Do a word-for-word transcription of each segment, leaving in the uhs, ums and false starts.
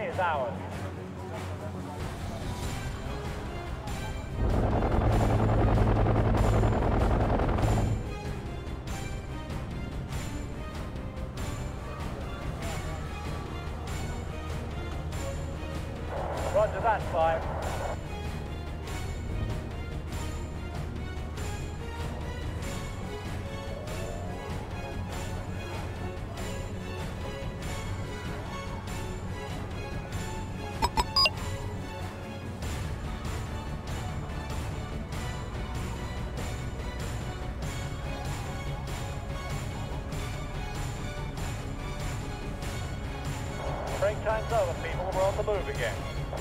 day is ours. Roger that, five. Break time's over, people. We're on the move again.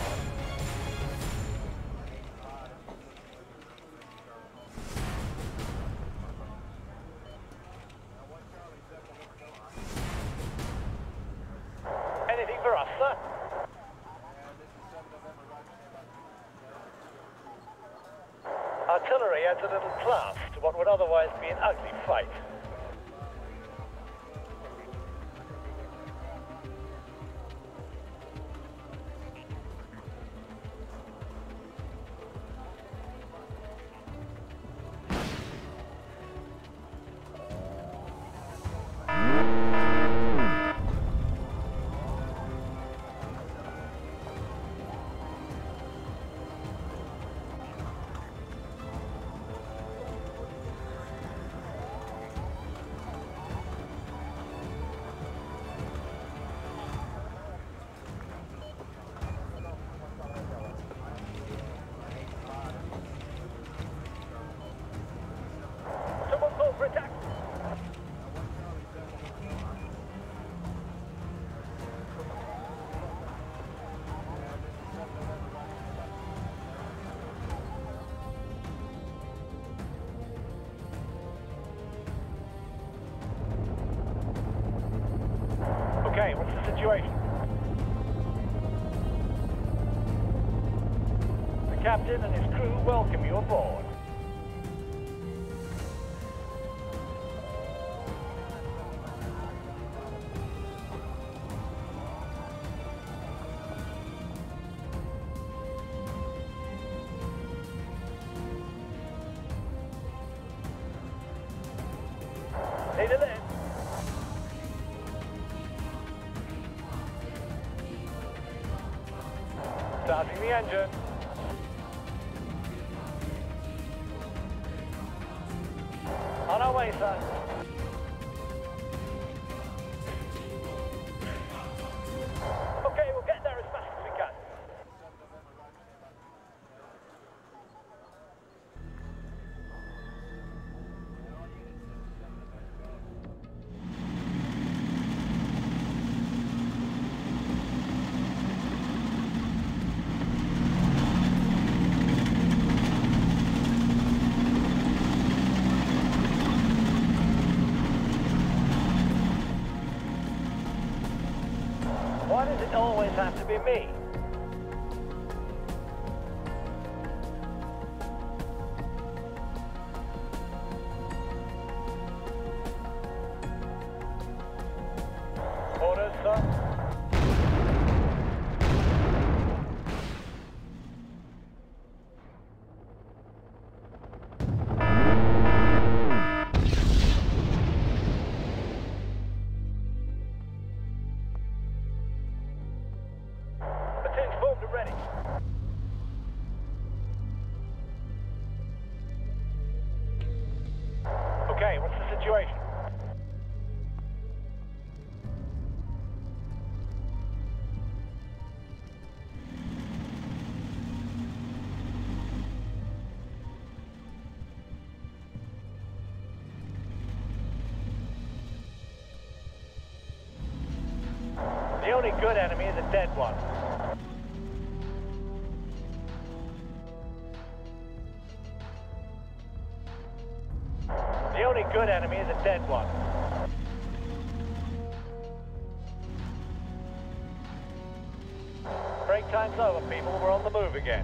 Anything for us, sir? Artillery adds a little class to what would otherwise be an ugly fight. Someone call for attack! Okay, what's the situation? The captain and his crew welcome you aboard. Need a lift? Starting the engine. On our way, sir. Okay, we'll get there as fast as we can. Why does it always have to be me? Orders, sir? Platoon's formed and ready. Okay, what's the situation? The only good enemy is a dead one. The only good enemy is a dead one. Break time's over, people. We're on the move again.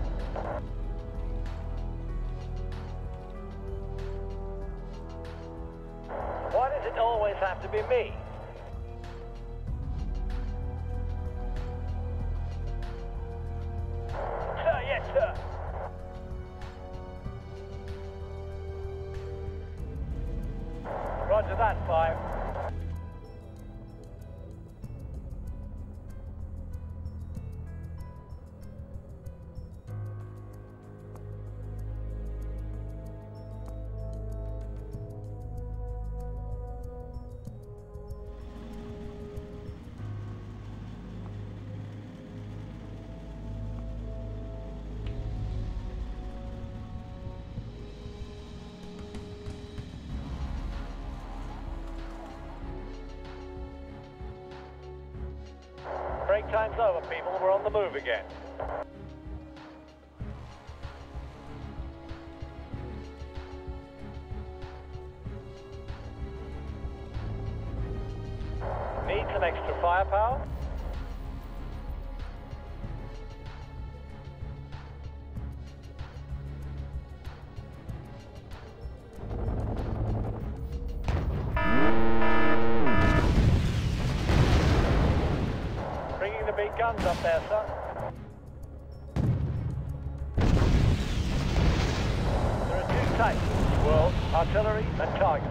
Why does it always have to be me? time's over, people. We're on the move again. Need some extra firepower? Bringing the big guns up there, sir. There are two types in this world, artillery and target.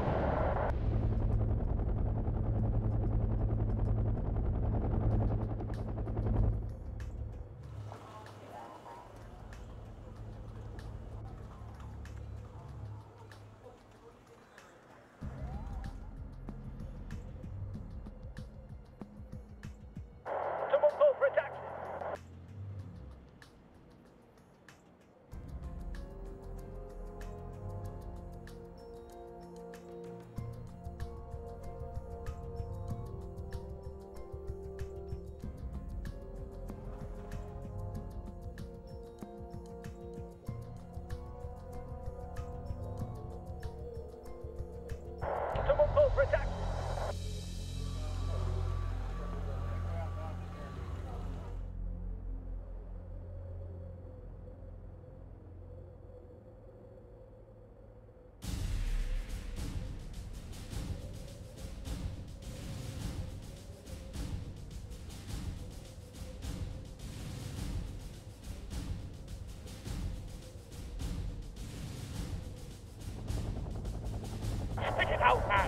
Stick it out, man!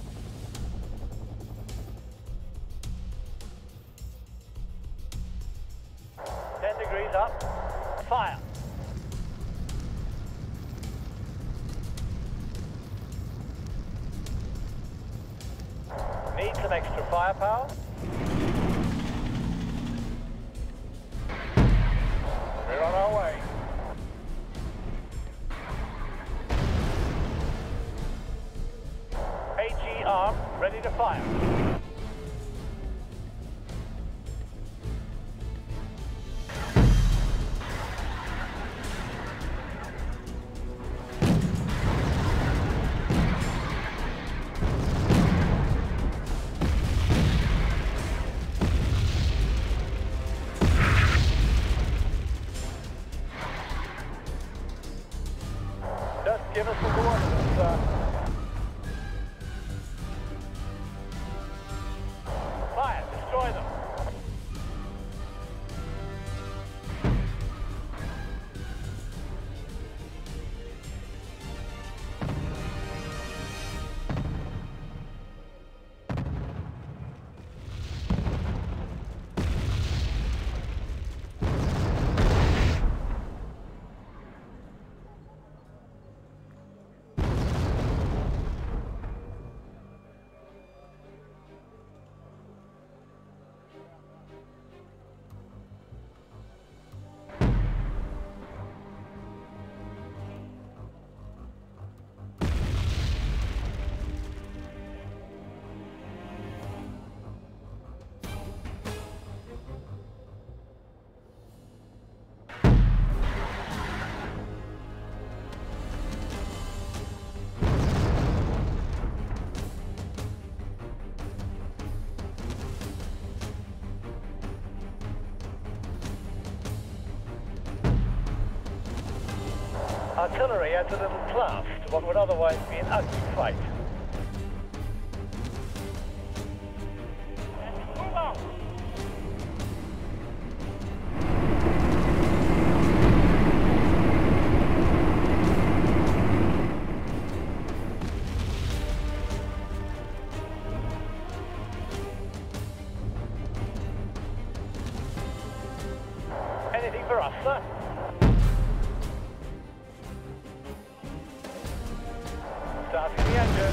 Ten degrees up. Fire. Need some extra firepower? We're on our way. A G arm, ready to fire. Just give us the coordinates, sir. Fire, destroy them. Artillery adds a little class to what would otherwise be an ugly fight. Move out! Anything for us, sir? Starting the engine.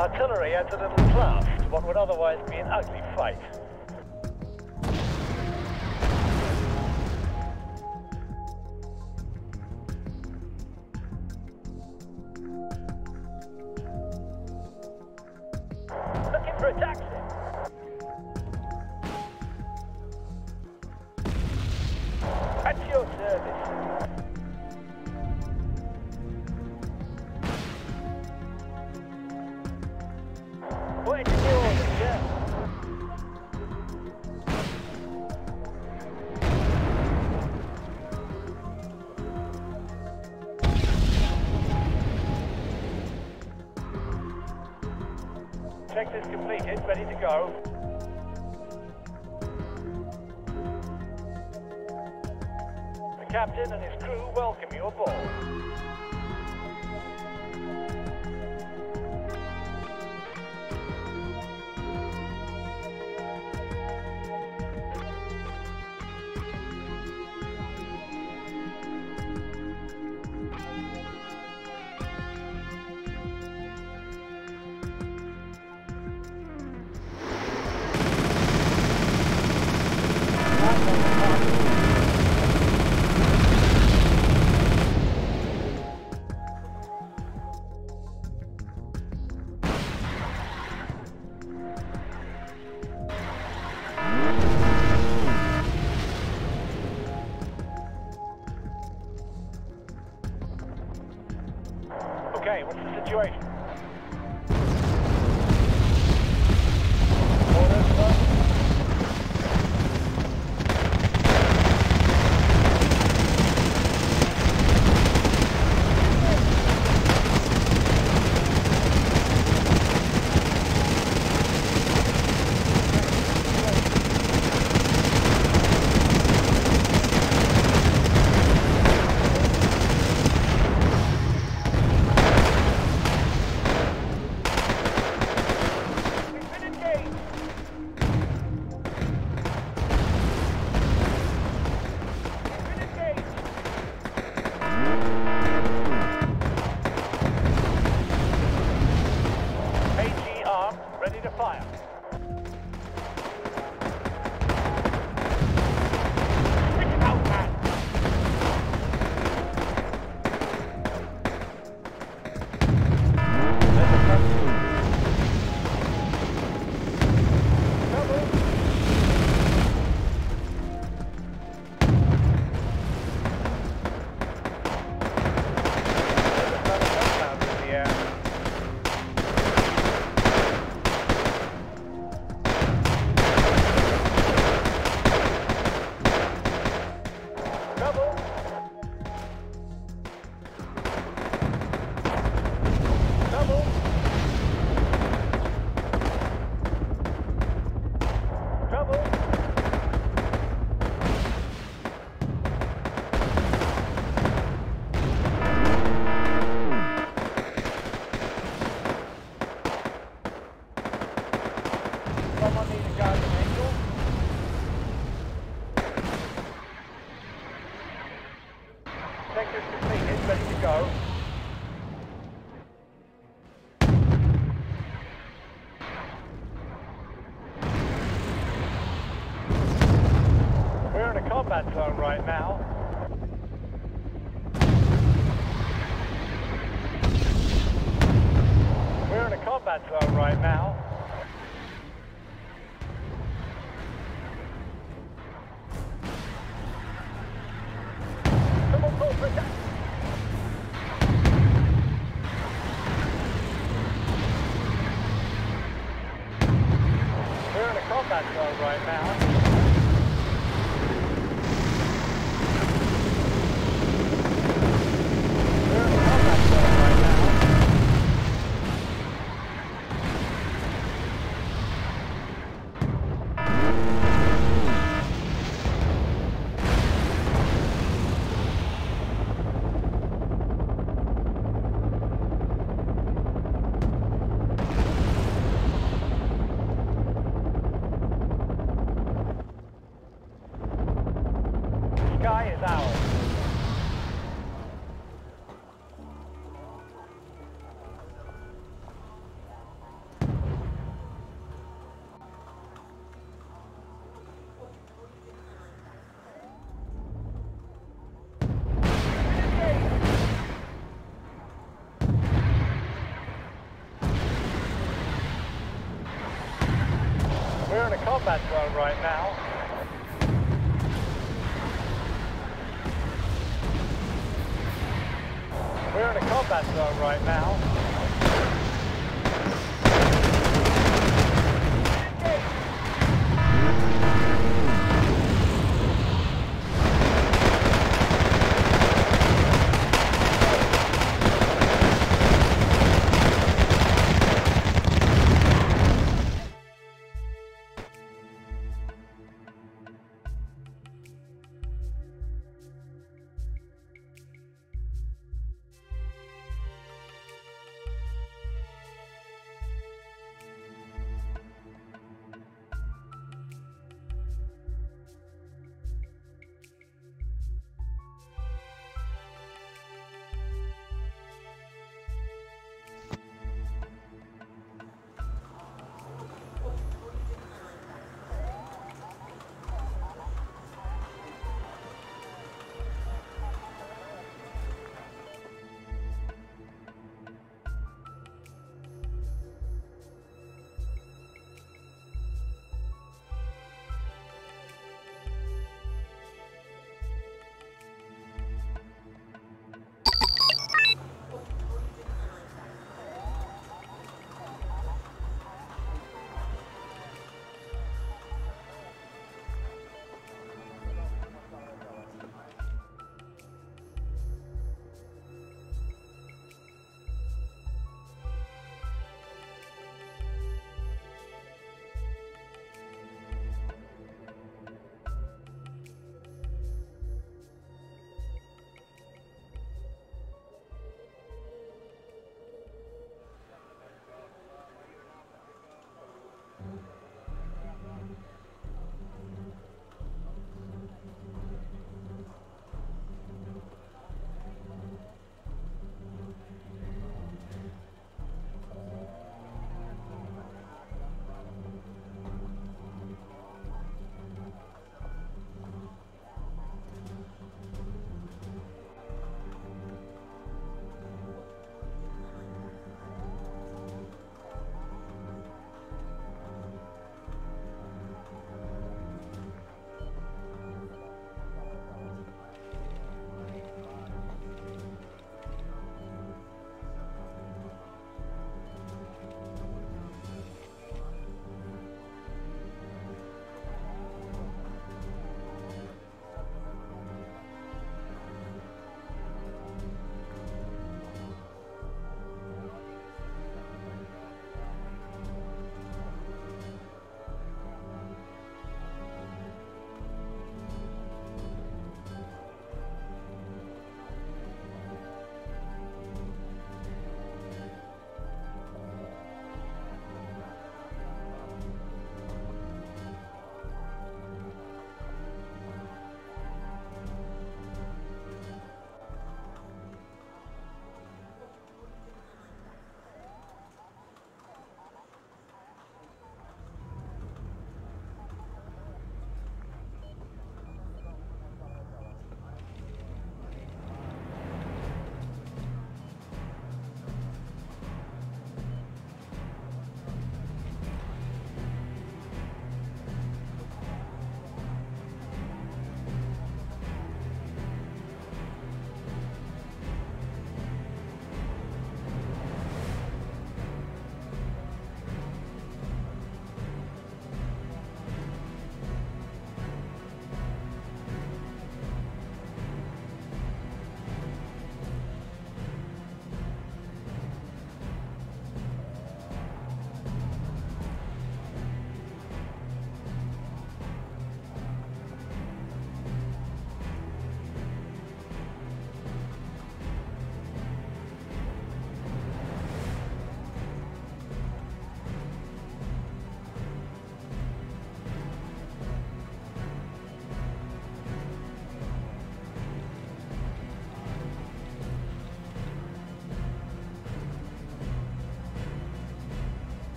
Artillery adds a little class to what would otherwise be an ugly fight. Looking for a taxi. At your service. Wait for your orders, yeah. Check is completed, ready to go. The captain and his crew welcome you aboard. Okay, what's the situation? Orders, sir? Ready to fire. Stick it out, man. Someone need a guardian angel? Sector's completed, ready to go. We're in a combat zone right now. We're in a combat zone right now. Someone call for attack. We're in a combat zone right now. combat zone right now. We're in a combat zone right now.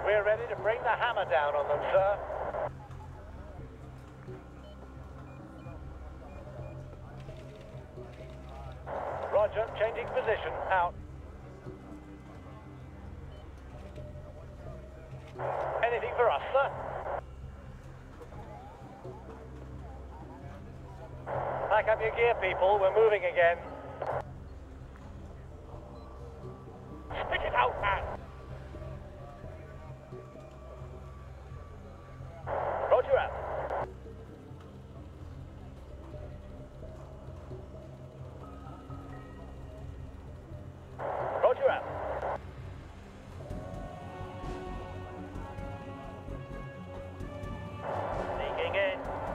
We're ready to bring the hammer down on them, sir. Roger, changing position, out. Anything for us, sir? Pack up your gear, people. We're moving again. Spit it out, man! Roger out. Roger out. Sneaking in.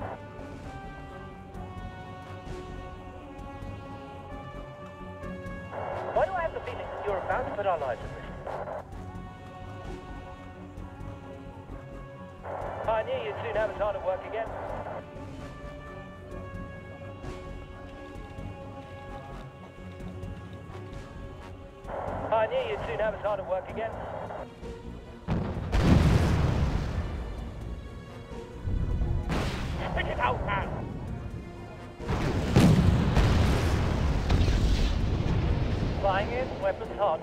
Why do I have the feeling that you're about to put our lives at risk? I knew you'd soon have us hard at work again. I knew you'd soon have us hard at work again. Spit it out, man! Flying in, weapons hot.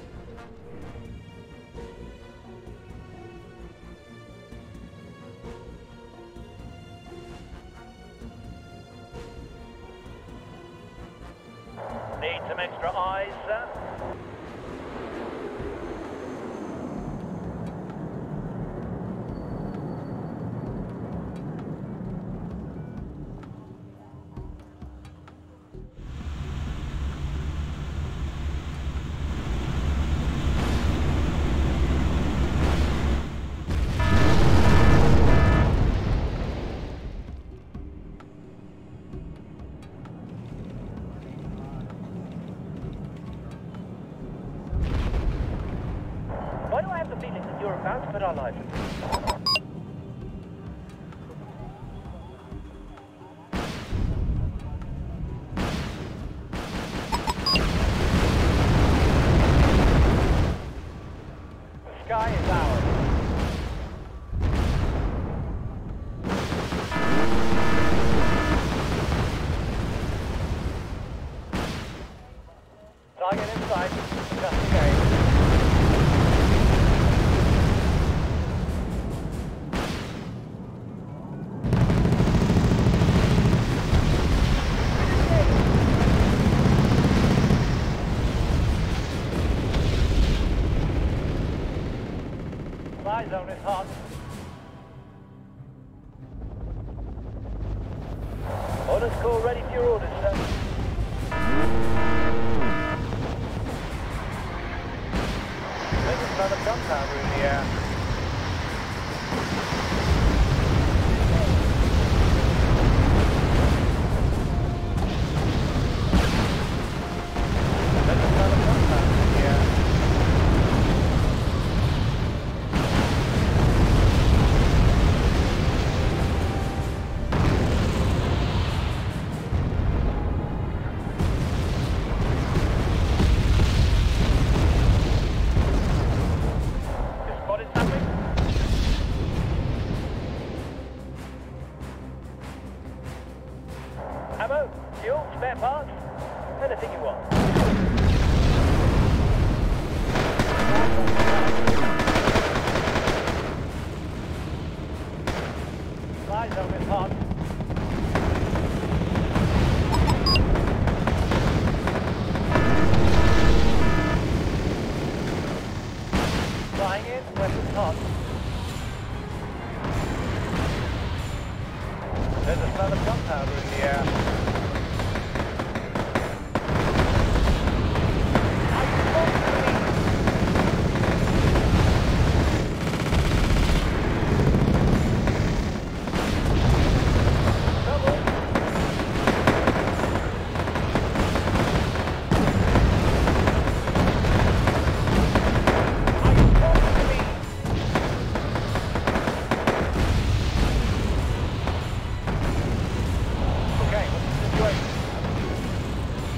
Need some extra eyes, sir? Why do I have the feeling that you're about to put our lives at risk? The sky is ours. Target in sight. Just again. Fly zone is hot. Orders call ready for your orders, sir. There's a smell of gunpowder in the air. There's a smell of gunpowder in the air. Ammo, fuel, spare parts, anything you want. Fly zone is hot. Flying in, weapons hot. There's a smell of gunpowder in the air.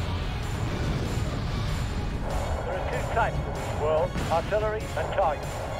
Types in this world, artillery and targets.